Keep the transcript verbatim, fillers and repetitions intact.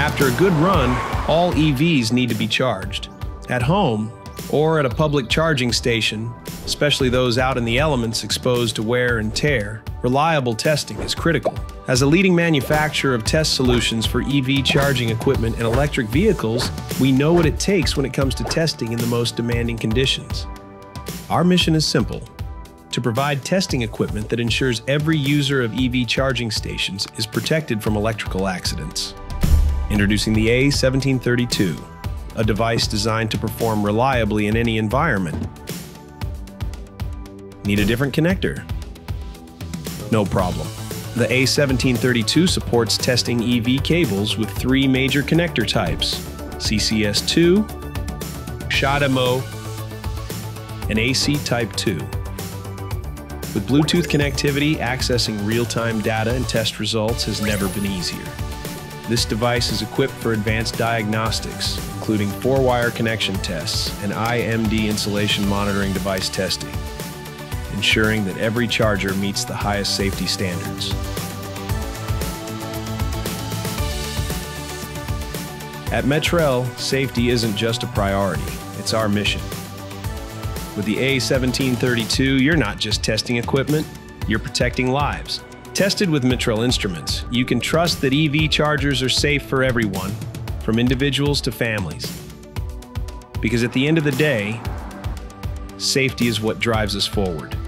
after a good run, all E Vs need to be charged. At home, or at a public charging station, especially those out in the elements exposed to wear and tear, reliable testing is critical. As a leading manufacturer of test solutions for E V charging equipment and electric vehicles, we know what it takes when it comes to testing in the most demanding conditions. Our mission is simple: to provide testing equipment that ensures every user of E V charging stations is protected from electrical accidents. Introducing the A seventeen thirty-two, a device designed to perform reliably in any environment. Need a different connector? No problem. The A seventeen thirty-two supports testing E V cables with three major connector types: C C S two, S A T M O, and A C Type two. With Bluetooth connectivity, accessing real-time data and test results has never been easier. This device is equipped for advanced diagnostics, including four-wire connection tests and I M D insulation monitoring device testing, ensuring that every charger meets the highest safety standards. At Metrel, safety isn't just a priority, it's our mission. With the A seventeen thirty-two, you're not just testing equipment, you're protecting lives. Tested with Metrel instruments, you can trust that E V chargers are safe for everyone, from individuals to families. Because at the end of the day, safety is what drives us forward.